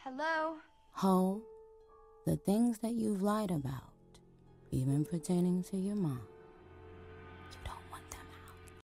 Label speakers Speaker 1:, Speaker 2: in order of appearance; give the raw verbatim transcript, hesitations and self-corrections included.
Speaker 1: Hello?
Speaker 2: Ho, the things that you've lied about, even pertaining to your mom.